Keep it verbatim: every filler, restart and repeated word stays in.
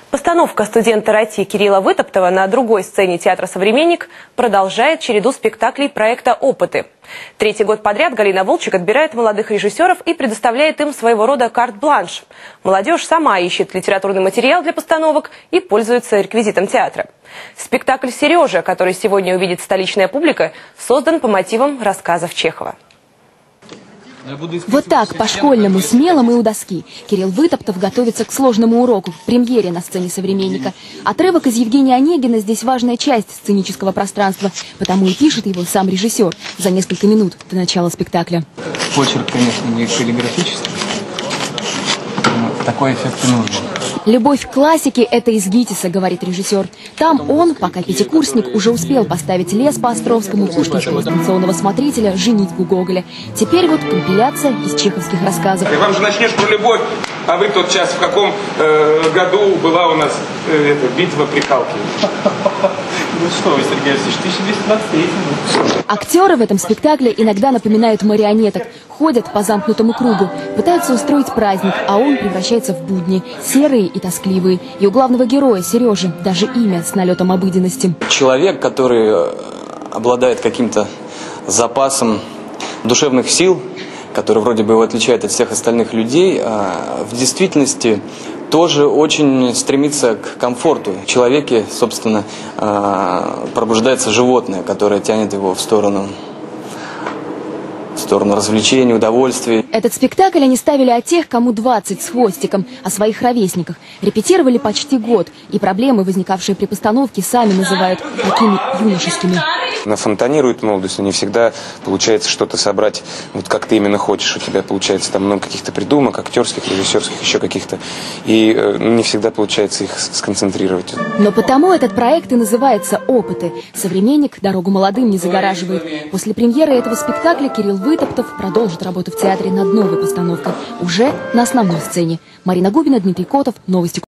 Постановка студента РАТИ Кирилла Вытоптова на другой сцене театра «Современник» продолжает череду спектаклей проекта «Опыты». Третий год подряд Галина Волчек отбирает молодых режиссеров и предоставляет им своего рода карт-бланш. Молодежь сама ищет литературный материал для постановок и пользуется реквизитом театра. Спектакль «Сережа», который сегодня увидит столичная публика, создан по мотивам рассказов Чехова. Вот так, по-школьному, смелому и у доски. Кирилл Вытоптов готовится к сложному уроку, к премьере на сцене «Современника». Отрывок из Евгения Онегина здесь важная часть сценического пространства, потому и пишет его сам режиссер за несколько минут до начала спектакля. Почерк, конечно, не каллиграфический, но такой эффект и нужен. «Любовь к классике – это из ГИТИСа», говорит режиссер. Там он, пока пятикурсник, уже успел поставить «Лес» по Островскому, пушкинского станционного смотрителя, «Женитьбу» Гоголя. Теперь вот компиляция из чеховских рассказов. И вам же начнешь про любовь, а вы тот час, в каком э, году была у нас э, эта битва при Калке? Ну что вы, Сергей Алексеевич, тысяча двести двадцать третий. Актеры в этом спектакле иногда напоминают марионеток. Ходят по замкнутому кругу, пытаются устроить праздник, а он превращается в будни, серые и тоскливые. И у главного героя, Сережи, даже имя с налетом обыденности. Человек, который обладает каким-то запасом душевных сил, который вроде бы его отличает от всех остальных людей, в действительности тоже очень стремится к комфорту. В человеке, собственно, пробуждается животное, которое тянет его в сторону, в сторону развлечений, удовольствий. Этот спектакль они ставили о тех, кому двадцать с хвостиком, о своих ровесниках. Репетировали почти год, и проблемы, возникавшие при постановке, сами называют такими юношескими. Она фонтанирует молодость, но не всегда получается что-то собрать, вот как ты именно хочешь. У тебя получается там много каких-то придумок, актерских, режиссерских, еще каких-то. И э, не всегда получается их сконцентрировать. Но потому этот проект и называется «Опыты». «Современник» дорогу молодым не загораживает. После премьеры этого спектакля Кирилл Вытоптов продолжит работу в театре над новой постановкой, уже на основной сцене. Марина Губина, Дмитрий Котов. Новости.